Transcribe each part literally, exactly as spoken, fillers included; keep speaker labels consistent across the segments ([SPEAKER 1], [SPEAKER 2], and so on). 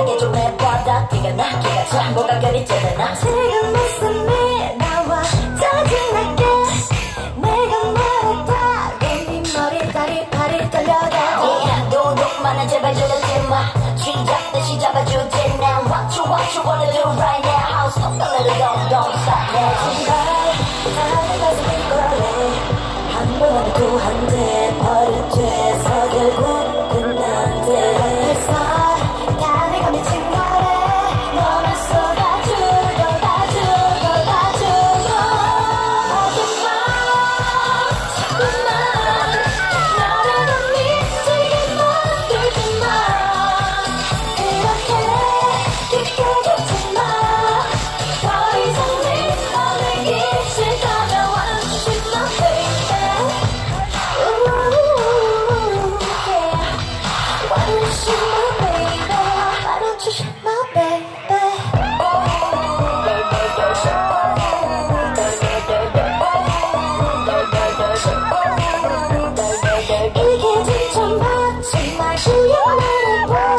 [SPEAKER 1] 편하게 좀 해봐다 티가 나 기가 차 뭐가 그립잖아 지금 웃음이 나와 짜증나게 내가 말했다 네 머리 다리 팔이 떨려가 도둑만은 제발 저러지마 시작 다시 잡아주지 now What you what you wanna do right now House don't let it go don't stop 내 신발 다른 가슴이 걸래 한 번 또 한 대 버릇돼서 결국 끝난대 벌써 다 내가 미친 거래 너만 쏟아주고 다 주고 다 주고 하지마 자꾸만 나를 더 미치게 만들지마 이렇게 깊게 묻지마 더 이상 네 맘에 싫다면 와주지마 baby ooh yeah 와주지마 baby 와주지마 baby 이게 진짜 맞지 말 후회를 해봐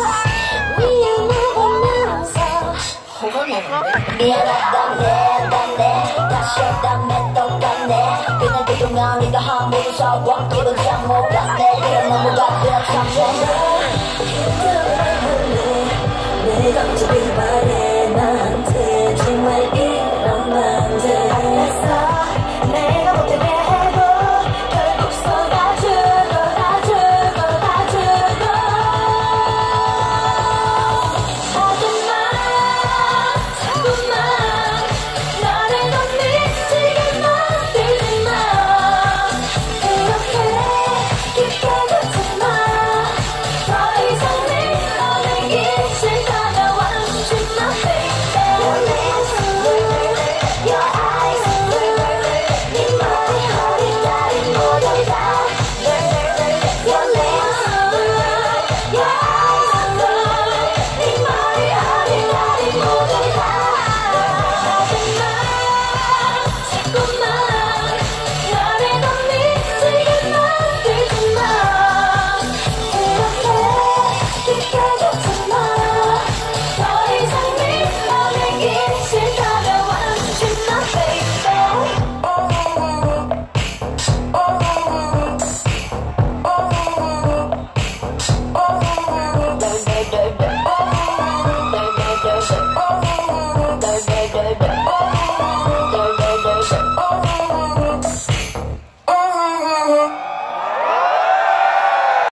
[SPEAKER 1] 미안하다면서 미안하다 내 다시 했다면 똑같네 그날 그동안 네가 한 무서워 기분 참 못 갔네 그런 너무 가득 참 좋네 내가 집이